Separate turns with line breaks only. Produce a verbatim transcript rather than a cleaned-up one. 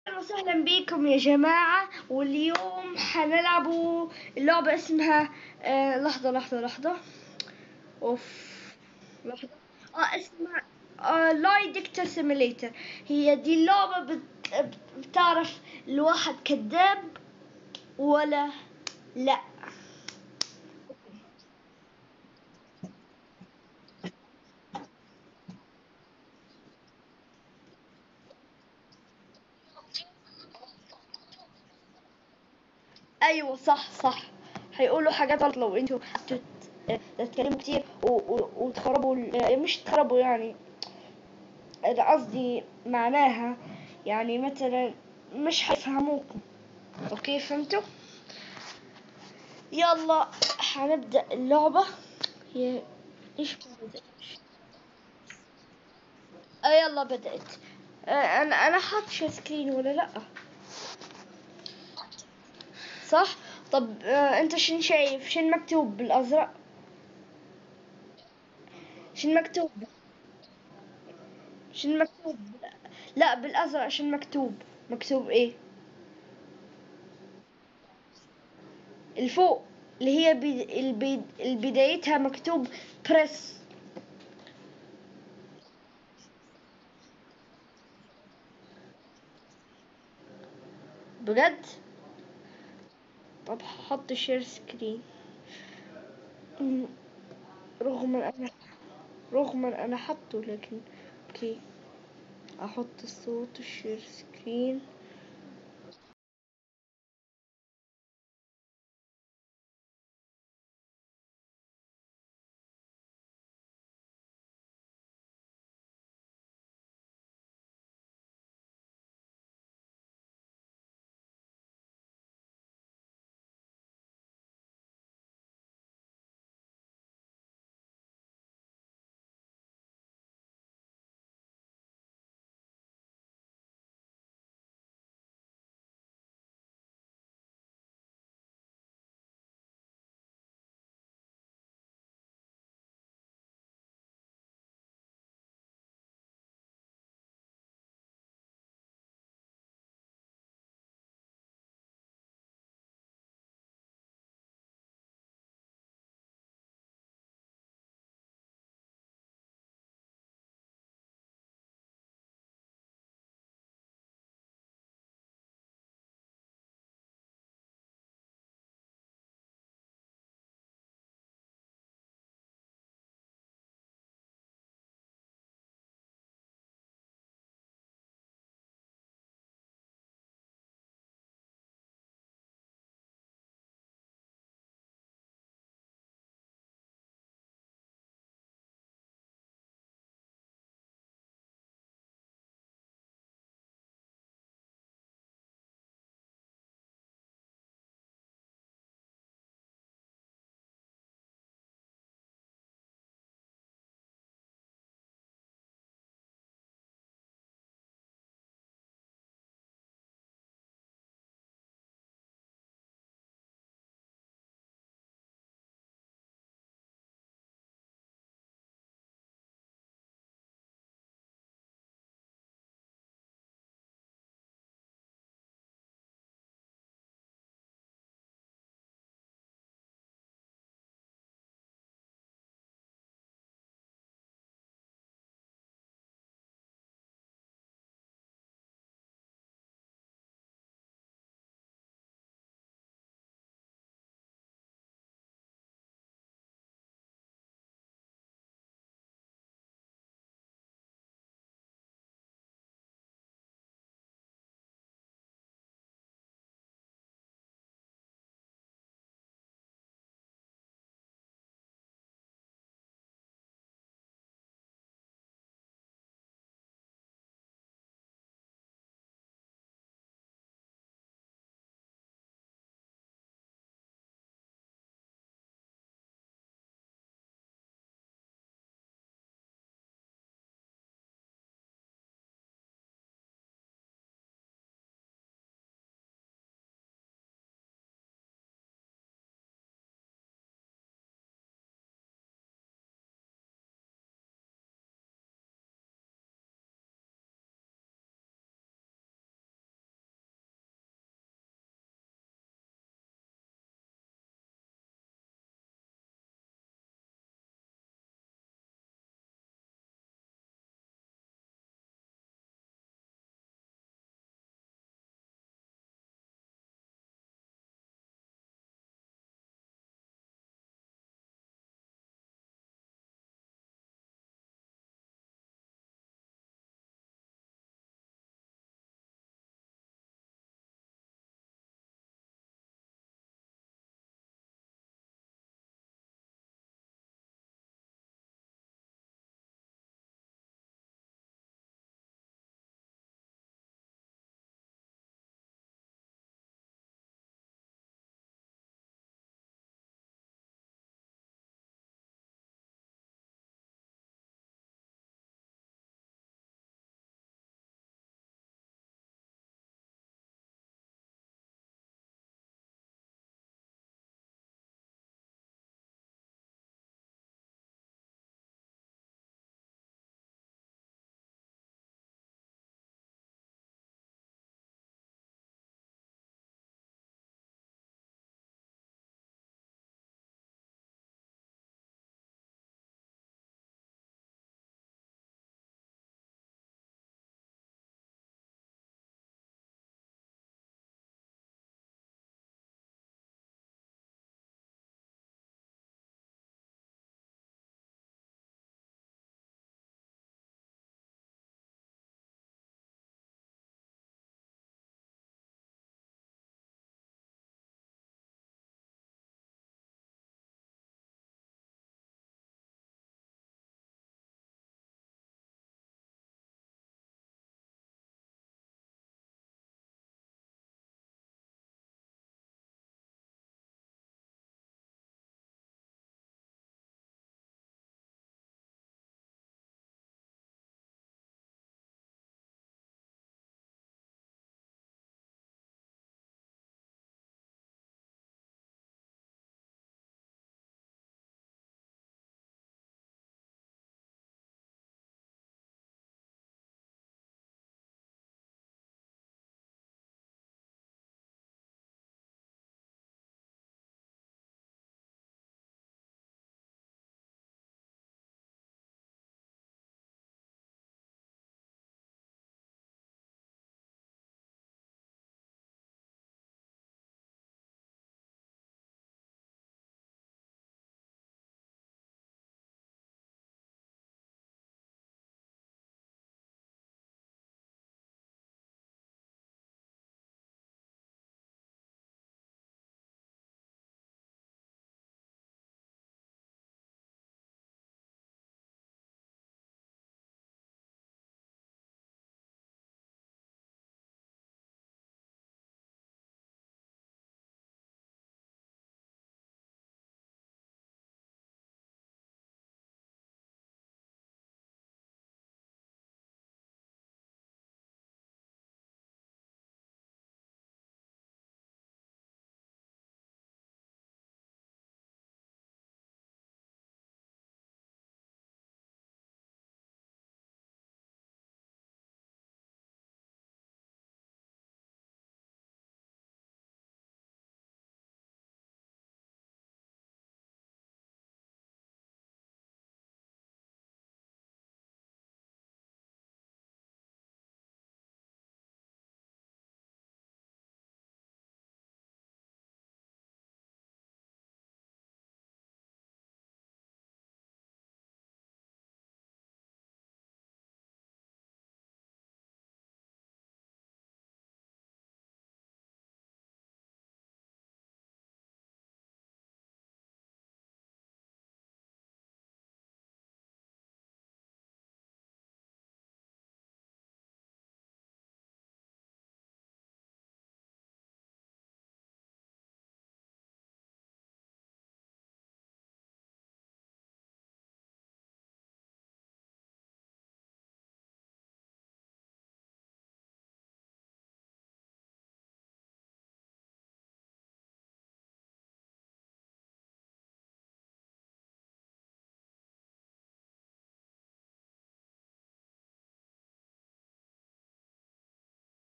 أهلا وسهلا بكم يا جماعة، واليوم حنلعبوا اللعبة اسمها آه لحظة لحظة لحظة اوف لحظة اه اسمها آه لاي ديكتور سيميليتر. هي دي اللعبة بت... بت- بتعرف الواحد كذاب ولا لا. ايوه صح صح، هيقولوا حاجات غلط لو انتوا تت- تتكلموا كتير و... و... وتخربوا ال- مش تخربوا يعني، أنا قصدي معناها يعني مثلا مش هيفهموكم. اوكي فهمتوا؟ يلا هنبدأ اللعبة. هي ايش بدأت؟ آه يلا بدأت. آه انا انا حاط شير سكرين ولا لا؟ صح. طب آه انت شن شايف؟ شن مكتوب بالازرق؟ شن مكتوب؟ شن مكتوب؟ لا بالازرق شن مكتوب؟ مكتوب ايه؟ الفوق اللي هي بي... البي... البدايتها مكتوب بريس. بجد؟ طب هحط شير سكرين. مم، رغم ان انا رغم ان انا حطه، لكن اوكي احط الصوت الشير سكرين.